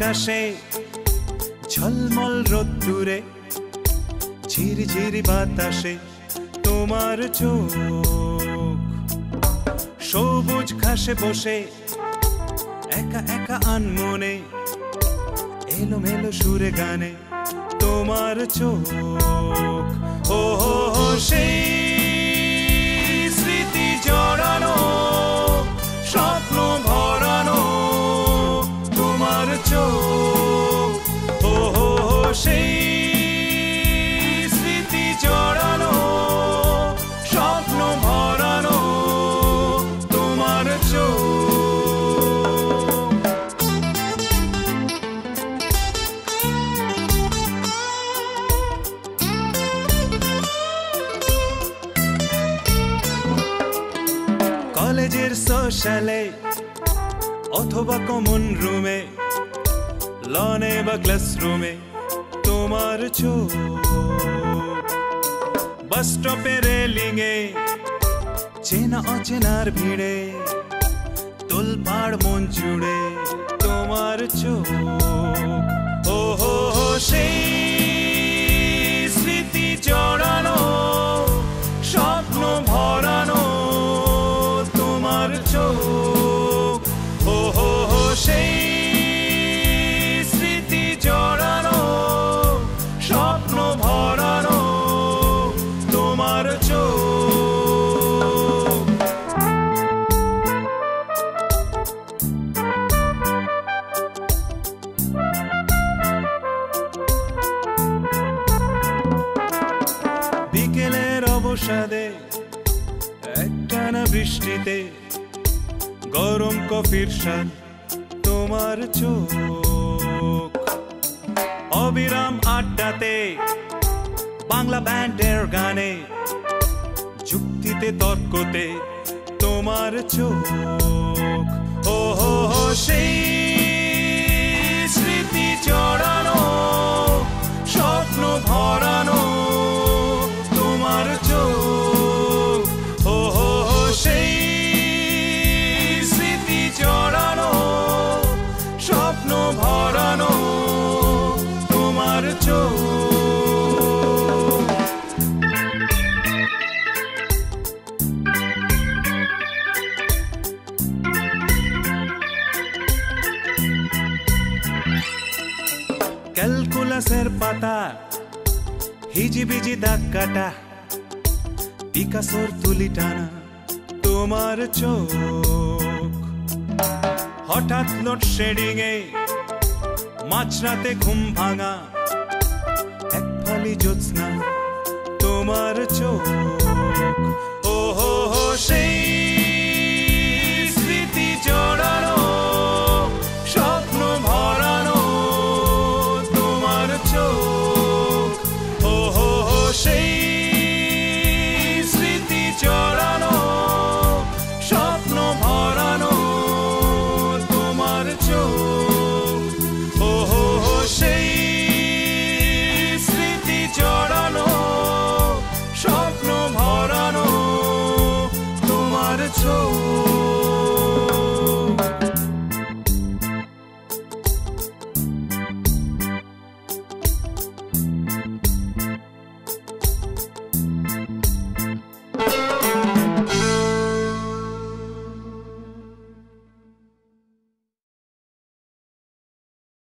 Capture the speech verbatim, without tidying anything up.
আকাশে ঝলমল রোদ্দুরে ঝিরঝিরি বাতাসে তোমার চোখ সবুজ ঘাসে বসে একা একা আনমনে এলোমেলো সুরে গানে তোমার চোখ ও হো হো সেই স্মৃতি জড়ানো স্বপ্ন ভরানো তোমার চোখ ও হো হো সেই স্মৃতি জড়ানো স্বপ্ন ভরানো তোমার চোখ কলেজের সোশ্যালে অথবা কমন রুমে লনে বা ক্লাসরুমে তোমার চোখ বাস স্টপে রেলিংয়ে চেনা অচেনার ভিড়ে তোলপাড় মন জুড়ে তোমার চোখ ও হো হো সেই স্মৃতি জড়ানো স্বপ্ন ভরানো তোমার চোখ ও হো হো সেই স্মৃতি জড়ানো স্বপ্ন ভরানো তোমার চোখ বিকেলের অবসাদে একটানা বৃষ্টিতে গরম কফির স্বাদ তোমার চোখ অবিরাম আড্ডাতে বাংলা ব্যান্ডের গানে যুক্তিতে তর্কতে তোমার চোখ ও হো হো সেই স্মৃতি জড়ানো স্বপ্ন ভরানো তোমার চোখ ও হো হো সেই স্মৃতি জড়ানো স্বপ্ন ভরানো তোমার চোখ ক্যালকুলাসের পাতা হিজিবিজি দাগ কাটা পিকাসোর তুলি টানা তোমার চোখ হঠাৎ লোডশেডিং এ মাঝরাতে ঘুম ভাঙা এক ফালি জ্যোৎস্না তোমার চোখ ও হো হো সেই স্মৃতি জড়ানো স্বপ্ন ভরানো তোমার চোখ ও হো হো সেই স্মৃতি জড়ানো স্বপ্ন ভরানো তোমার চোখ ও হো হো সেই স্মৃতি জড়ানো স্বপ্ন ভরানো তোমার চোখ।